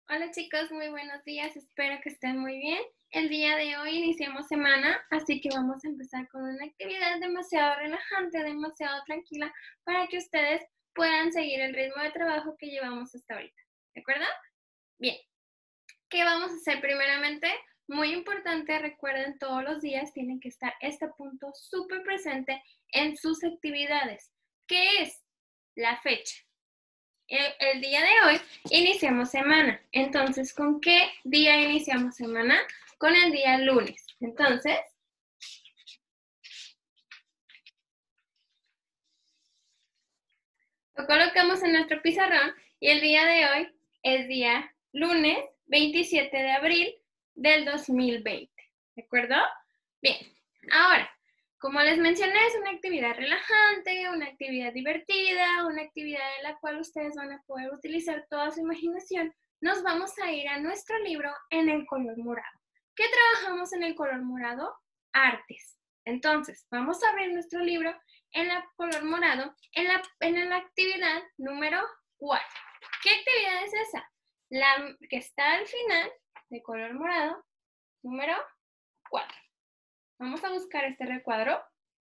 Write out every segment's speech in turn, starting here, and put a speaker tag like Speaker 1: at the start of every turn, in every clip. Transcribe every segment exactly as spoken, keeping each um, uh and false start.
Speaker 1: Hola chicos, muy buenos días, espero que estén muy bien. El día de hoy iniciamos semana, así que vamos a empezar con una actividad demasiado relajante, demasiado tranquila, para que ustedes puedan seguir el ritmo de trabajo que llevamos hasta ahorita, ¿de acuerdo? Bien, ¿qué vamos a hacer primeramente? Muy importante, recuerden, todos los días tienen que estar este punto súper presente en sus actividades. ¿Qué es? La fecha. El, el día de hoy iniciamos semana. Entonces, ¿con qué día iniciamos semana? Con el día lunes. Entonces, lo colocamos en nuestro pizarrón y el día de hoy es día lunes veintisiete de abril del dos mil veinte. ¿De acuerdo? Bien, ahora, como les mencioné, es una actividad relajante, una actividad divertida, una actividad en la cual ustedes van a poder utilizar toda su imaginación. Nos vamos a ir a nuestro libro en el color morado. ¿Qué trabajamos en el color morado? Artes. Entonces, vamos a abrir nuestro libro en el color morado en la, en la actividad número cuatro. ¿Qué actividad es esa? La que está al final de color morado, número cuatro. Vamos a buscar este recuadro.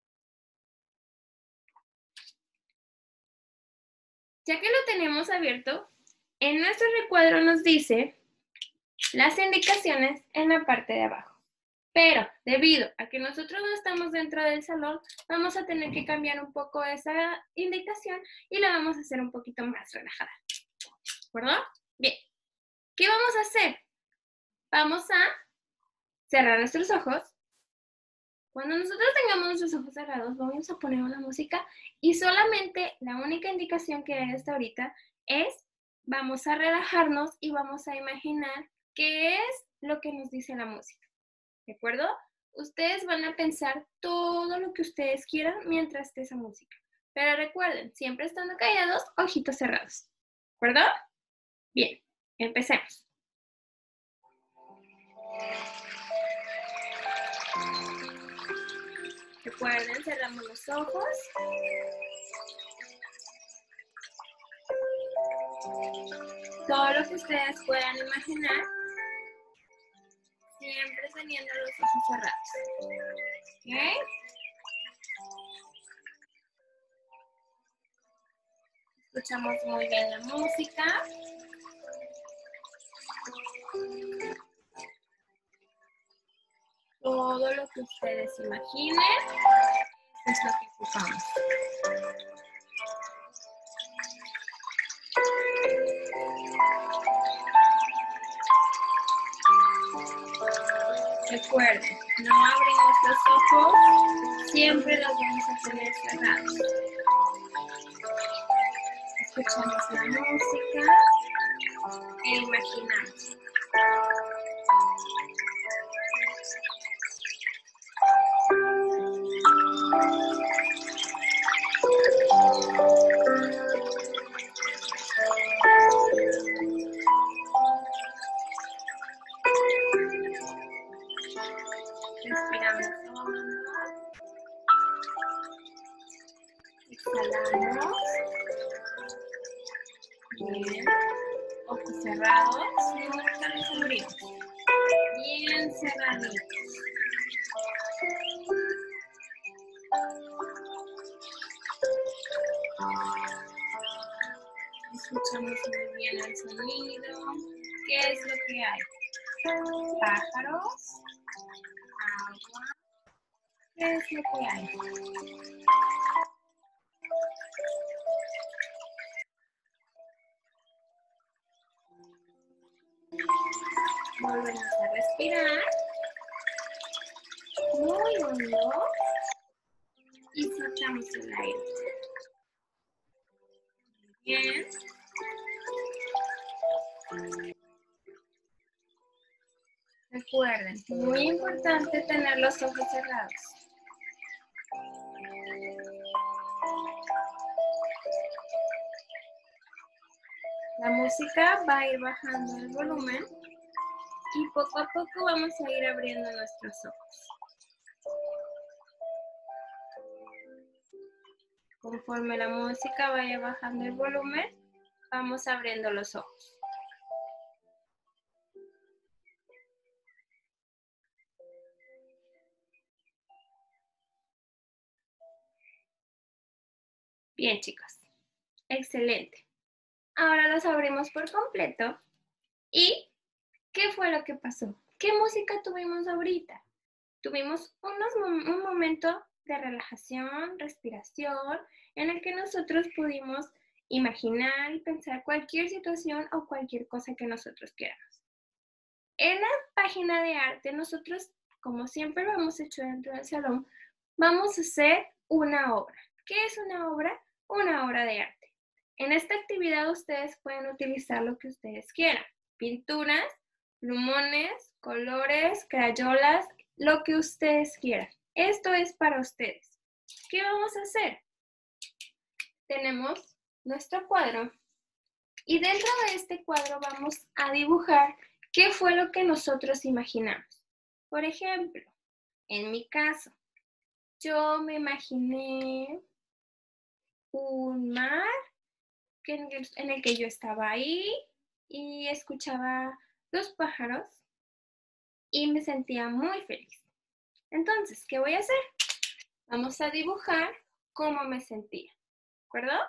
Speaker 1: Ya que lo tenemos abierto, en nuestro recuadro nos dice las indicaciones en la parte de abajo. Pero debido a que nosotros no estamos dentro del salón, vamos a tener que cambiar un poco esa indicación y la vamos a hacer un poquito más relajada. ¿De acuerdo? Bien. ¿Qué vamos a hacer? Vamos a cerrar nuestros ojos. Cuando nosotros tengamos nuestros ojos cerrados, vamos a poner una música y solamente la única indicación que hay hasta ahorita es vamos a relajarnos y vamos a imaginar qué es lo que nos dice la música. ¿De acuerdo? Ustedes van a pensar todo lo que ustedes quieran mientras esté esa música. Pero recuerden, siempre estando callados, ojitos cerrados. ¿De acuerdo? Bien, empecemos. Recuerden, cerramos los ojos. Todo lo que ustedes puedan imaginar, siempre teniendo los ojos cerrados. ¿Ok? Escuchamos muy bien la música. Todo lo que ustedes imaginen es lo que ocupamos. Recuerden, no abrimos los ojos, siempre los vamos a tener cerrados. Escuchamos la música e imaginamos. Respiramos hondo. Exhalamos. Bien. Ojos cerrados. Nunca los abrimos. Bien cerraditos. Escuchamos muy bien el sonido. ¿Qué es lo que hay? Pájaros. Agua. ¿Qué es lo que hay? Volvemos a respirar. Muy hondo. Y soltamos el aire. Bien. Recuerden, muy importante tener los ojos cerrados. La música va a ir bajando el volumen y poco a poco vamos a ir abriendo nuestros ojos. Conforme la música vaya bajando el volumen, vamos abriendo los ojos. Bien, chicos. Excelente. Ahora los abrimos por completo. ¿Y qué fue lo que pasó? ¿Qué música tuvimos ahorita? Tuvimos unos, un momento de relajación, respiración, en el que nosotros pudimos imaginar y pensar cualquier situación o cualquier cosa que nosotros queramos. En la página de arte, nosotros, como siempre lo hemos hecho dentro del salón, vamos a hacer una obra. ¿Qué es una obra? Una obra de arte. En esta actividad ustedes pueden utilizar lo que ustedes quieran. Pinturas, plumones, colores, crayolas, lo que ustedes quieran. Esto es para ustedes. ¿Qué vamos a hacer? Tenemos nuestro cuadro y dentro de este cuadro vamos a dibujar qué fue lo que nosotros imaginamos. Por ejemplo, en mi caso, yo me imaginé un mar en el que yo estaba ahí y escuchaba los pájaros y me sentía muy feliz. Entonces, ¿qué voy a hacer? Vamos a dibujar cómo me sentía, ¿de acuerdo?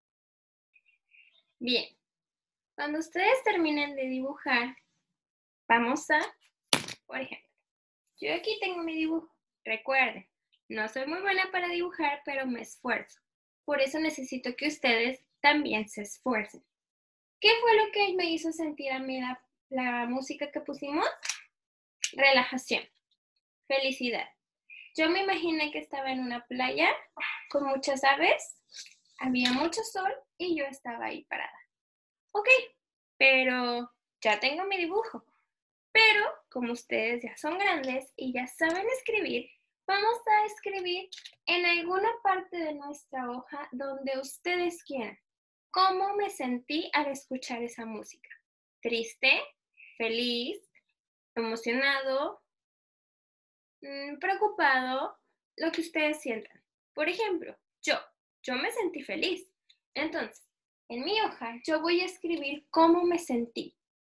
Speaker 1: Bien, cuando ustedes terminen de dibujar, vamos a, por ejemplo, yo aquí tengo mi dibujo. Recuerden, no soy muy buena para dibujar, pero me esfuerzo. Por eso necesito que ustedes también se esfuercen. ¿Qué fue lo que me hizo sentir a mí la, la música que pusimos? Relajación, felicidad. Yo me imaginé que estaba en una playa con muchas aves, había mucho sol y yo estaba ahí parada. Ok, pero ya tengo mi dibujo. Pero como ustedes ya son grandes y ya saben escribir, vamos a escribir en alguna parte de nuestra hoja donde ustedes quieran. ¿Cómo me sentí al escuchar esa música? ¿Triste? ¿Feliz? ¿Emocionado? ¿Preocupado? Lo que ustedes sientan. Por ejemplo, yo, yo me sentí feliz. Entonces, en mi hoja yo voy a escribir cómo me sentí.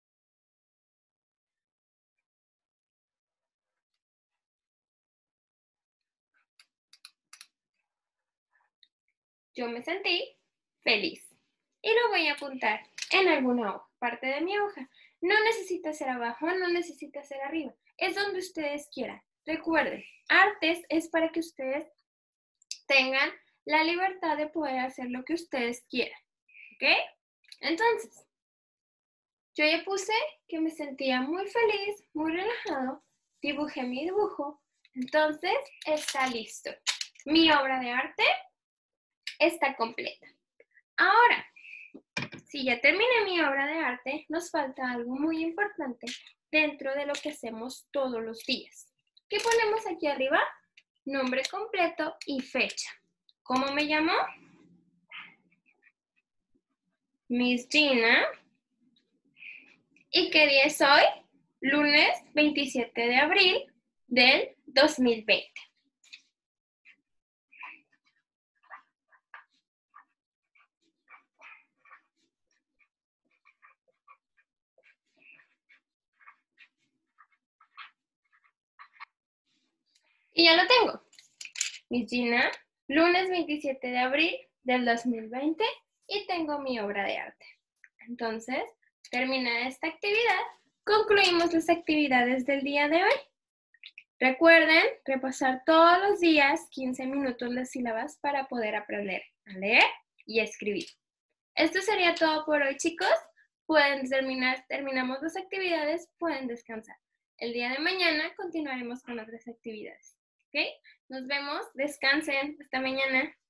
Speaker 1: Yo me sentí feliz. Y lo voy a apuntar en alguna hoja, parte de mi hoja. No necesita ser abajo, no necesita ser arriba. Es donde ustedes quieran. Recuerden, artes es para que ustedes tengan la libertad de poder hacer lo que ustedes quieran. ¿Ok? Entonces, yo ya puse que me sentía muy feliz, muy relajado. Dibujé mi dibujo. Entonces, está listo. Mi obra de arte está completa. Ahora, si ya terminé mi obra de arte, nos falta algo muy importante dentro de lo que hacemos todos los días. ¿Qué ponemos aquí arriba? Nombre completo y fecha. ¿Cómo me llamo? Miss Gina. ¿Y qué día es hoy? Lunes veintisiete de abril del dos mil veinte. Y ya lo tengo. Miss Gina, lunes veintisiete de abril del dos mil veinte y tengo mi obra de arte. Entonces, terminada esta actividad, concluimos las actividades del día de hoy. Recuerden repasar todos los días quince minutos las sílabas para poder aprender a leer y a escribir. Esto sería todo por hoy, chicos. Pueden terminar, terminamos las actividades, pueden descansar. El día de mañana continuaremos con otras actividades. ¿Ok? Nos vemos, descansen, hasta mañana.